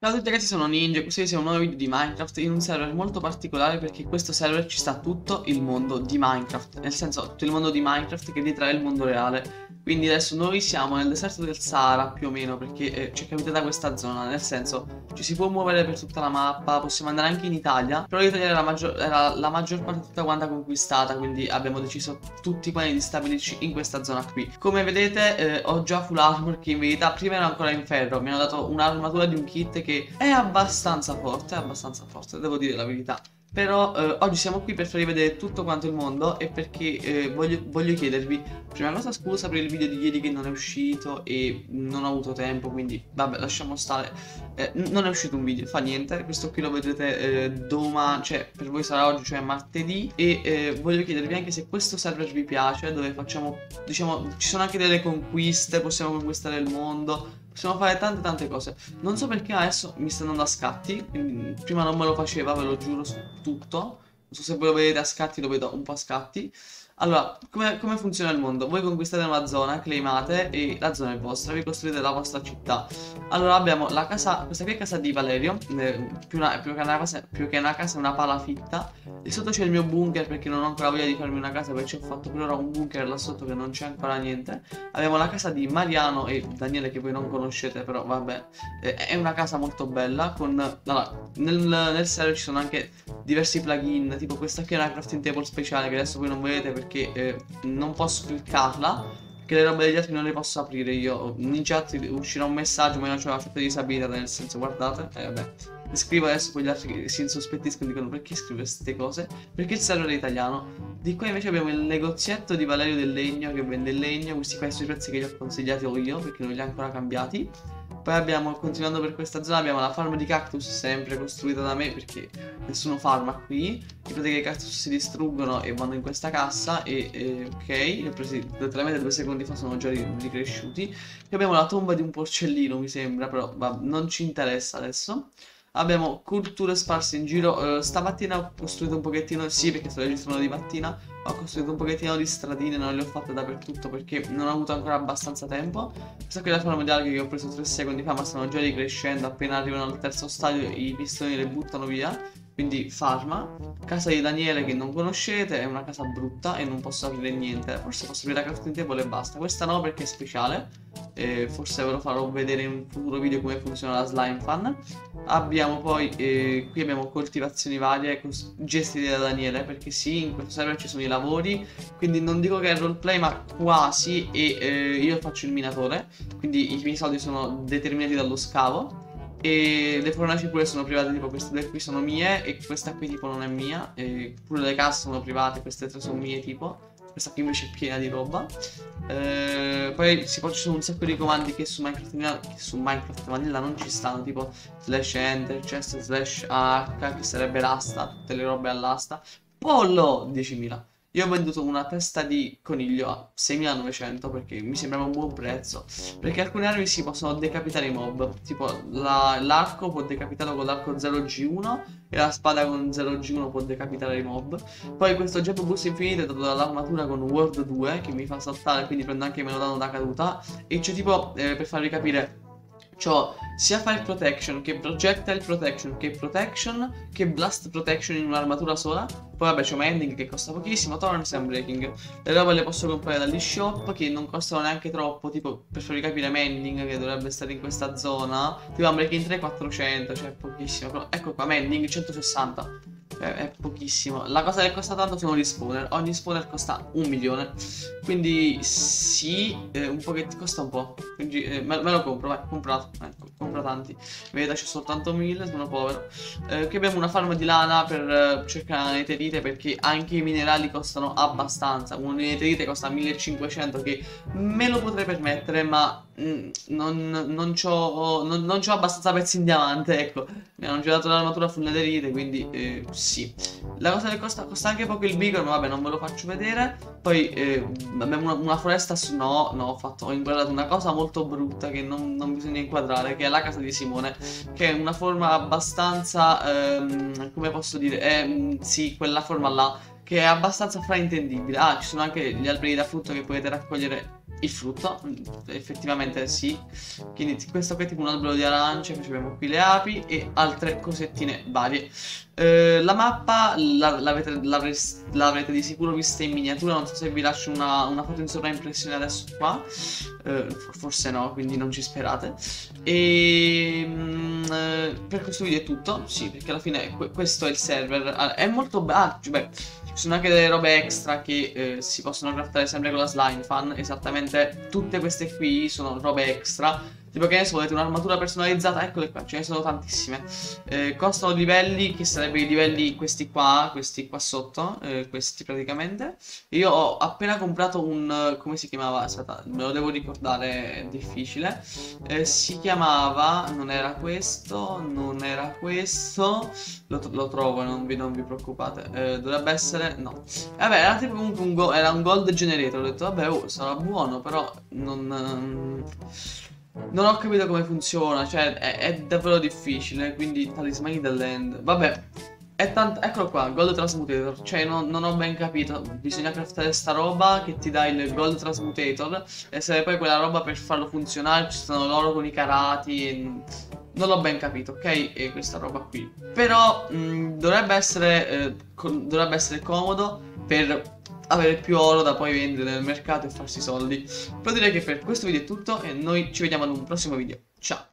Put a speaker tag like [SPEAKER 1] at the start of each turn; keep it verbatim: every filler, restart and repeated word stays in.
[SPEAKER 1] Ciao a tutti ragazzi, sono Ninja e questo è un nuovo video di Minecraft in un server molto particolare perché in questo server ci sta tutto il mondo di Minecraft, nel senso tutto il mondo di Minecraft che ritrae il mondo reale. Quindi adesso noi siamo nel deserto del Sahara più o meno perché eh, ci è capitata questa zona, nel senso ci si può muovere per tutta la mappa, possiamo andare anche in Italia, però l'Italia era la maggior, era la maggior parte tutta quanta conquistata, quindi abbiamo deciso tutti quanti di stabilirci in questa zona qui. Come vedete eh, ho già full armor che in verità prima ero ancora in ferro, mi hanno dato un'armatura di un kit che è abbastanza forte, è abbastanza forte, devo dire la verità. Però eh, oggi siamo qui per farvi vedere tutto quanto il mondo e perché eh, voglio, voglio chiedervi, prima cosa scusa per il video di ieri che non è uscito e non ho avuto tempo, quindi vabbè lasciamo stare, eh, non è uscito un video, fa niente, questo qui lo vedrete eh, domani, cioè per voi sarà oggi, cioè martedì, e eh, voglio chiedervi anche se questo server vi piace, dove facciamo, diciamo, ci sono anche delle conquiste, possiamo conquistare il mondo. Possiamo fare tante tante cose. Non so perché adesso mi sta andando a scatti. Quindi prima non me lo faceva, ve lo giuro su tutto. Non so se voi lo vedete a scatti, lo vedo un po' a scatti. Allora, come, come funziona il mondo? Voi conquistate una zona, claimate e la zona è vostra, vi costruite la vostra città. Allora abbiamo la casa, questa qui è casa di Valerio, eh, più, una, più, che una casa, più che una casa è una palafitta. E sotto c'è il mio bunker perché non ho ancora voglia di farmi una casa perché ho fatto per ora un bunker là sotto che non c'è ancora niente. Abbiamo la casa di Mariano e Daniele che voi non conoscete, però vabbè, eh, è una casa molto bella con... Allora, nel, nel server ci sono anche diversi plugin, tipo questa qui è una crafting table speciale che adesso voi non vedete perché eh, non posso cliccarla, perché le robe degli altri non le posso aprire io. In chat uscirà un messaggio ma io non c'ho la certa disabilità, nel senso guardate, e eh, vabbè. Scrivo adesso poi gli altri che si insospettiscono dicono perché scrive queste cose, perché il server è italiano. Di qua invece abbiamo il negozietto di Valerio del Legno che vende il legno, questi qua sono i prezzi che gli ho consigliati io perché non li ho ancora cambiati. Poi abbiamo, continuando per questa zona, abbiamo la farm di cactus sempre costruita da me perché nessuno farma qui. In pratica i cactus si distruggono e vanno in questa cassa e, e ok, li ho presi letteralmente due secondi fa, sono già ricresciuti. Poi abbiamo la tomba di un porcellino mi sembra, però va, non ci interessa adesso. Abbiamo culture sparse in giro. uh, Stamattina ho costruito un pochettino, sì perché sto registrando di mattina, ho costruito un pochettino di stradine, non le ho fatte dappertutto perché non ho avuto ancora abbastanza tempo. Questa qui è la forma di alghe che ho preso tre secondi fa ma stanno già ricrescendo, appena arrivano al terzo stadio i pistoni le buttano via. Quindi farma. Casa di Daniele che non conoscete, è una casa brutta e non posso aprire niente. Forse posso aprire la crafting table e basta. Questa no perché è speciale, e forse ve lo farò vedere in un futuro video come funziona la slime fan. Abbiamo poi, eh, qui abbiamo coltivazioni varie gestite da Daniele, perché sì, in questo server ci sono i lavori, quindi non dico che è roleplay ma quasi, e eh, io faccio il minatore, quindi i miei soldi sono determinati dallo scavo. E le fornaci pure sono private, tipo queste due qui sono mie e questa qui tipo non è mia, e pure le casse sono private, queste tre sono mie tipo. Questa qui invece è piena di roba. Eh, poi si può, ci sono un sacco di comandi che su Minecraft Vanilla, che su Minecraft Vanilla non ci stanno, tipo slash enter, chest, slash h, che sarebbe l'asta, tutte le robe all'asta. Pollo diecimila. Io ho venduto una testa di coniglio a seimilanovecento perché mi sembrava un buon prezzo. Perché alcune armi si possono decapitare i mob. Tipo l'arco può decapitarlo con l'arco zero G uno e la spada con zero G uno può decapitare i mob. Poi questo jump boost infinito è dato dall'armatura con World due che mi fa saltare, quindi prendo anche meno danno da caduta. E c'è tipo, eh, per farvi capire, c'ho sia fire protection che projectile protection che protection che blast protection in un'armatura sola. Poi vabbè c'ho mending che costa pochissimo, thorns e breaking. Le robe le posso comprare dagli shop che non costano neanche troppo, tipo per farvi capire mending che dovrebbe stare in questa zona, tipo breaking tre quattrocento, cioè pochissimo. Però ecco qua, mending centosessanta, cioè è pochissimo. La cosa che costa tanto sono gli spawner, ogni spawner costa un milione. Quindi sì, eh, un pochettino costa un po'. Quindi eh, me, me lo compro, vai, comprato, ecco, compro tanti. Vedi, c'è soltanto mille, sono povero. Eh, qui abbiamo una farm di lana per eh, cercare la neterite perché anche i minerali costano abbastanza. Un neterite costa millecinquecento che me lo potrei permettere, ma mm, non, non c'ho non, non c'ho abbastanza pezzi in diamante, ecco. Mi hanno già dato l'armatura full netherite, quindi eh, sì. La cosa che costa, costa anche poco il beacon, ma vabbè non ve lo faccio vedere. Poi eh, abbiamo una, una foresta, no, no, ho fatto, ho inquadrato una cosa molto brutta che non, non bisogna inquadrare, che è la casa di Simone, che è una forma abbastanza, ehm, come posso dire, eh, sì, quella forma là, che è abbastanza fraintendibile. Ah, ci sono anche gli alberi da frutto che potete raccogliere il frutto, effettivamente sì. Quindi questo qui è tipo un albero di arance, poi abbiamo qui le api e altre cosettine varie. Eh, la mappa la- l'avete l'avreste- l'avrete di sicuro vista in miniatura, non so se vi lascio una, una foto in sovraimpressione adesso qua. Eh, forse no, quindi non ci sperate. E mm, eh, per questo video è tutto, sì, perché alla fine que- questo è il server. Ah, è molto bello, ah, cioè, beh, ci sono anche delle robe extra che eh, si possono craftare sempre con la slime fan. Esattamente tutte queste qui sono robe extra. Tipo che ne so, volete un'armatura personalizzata, eccole qua, ce ne sono tantissime. Eh, costano livelli, che sarebbero i livelli questi qua, questi qua sotto, eh, questi praticamente. Io ho appena comprato un, eh, come si chiamava? Aspetta, me lo devo ricordare, è difficile. Eh, si chiamava, non era questo, non era questo. Lo, lo trovo, non vi, non vi preoccupate. Eh, dovrebbe essere, no. Vabbè, era tipo comunque un, go- era un gold generator. Ho detto, vabbè, oh, sarà buono, però non... ehm, non ho capito come funziona, cioè è, è davvero difficile, quindi talismani dell'end. Vabbè, è tanto... Eccolo qua, Gold Transmutator, cioè non, non ho ben capito, bisogna craftare sta roba che ti dà il Gold Transmutator e se poi quella roba per farlo funzionare ci sono loro con i carati e... Non l'ho ben capito, ok? E questa roba qui. Però mh, dovrebbe essere, eh, co- dovrebbe essere comodo per avere più oro da poi vendere nel mercato e farsi soldi. Però direi che per questo video è tutto e noi ci vediamo ad un prossimo video. Ciao!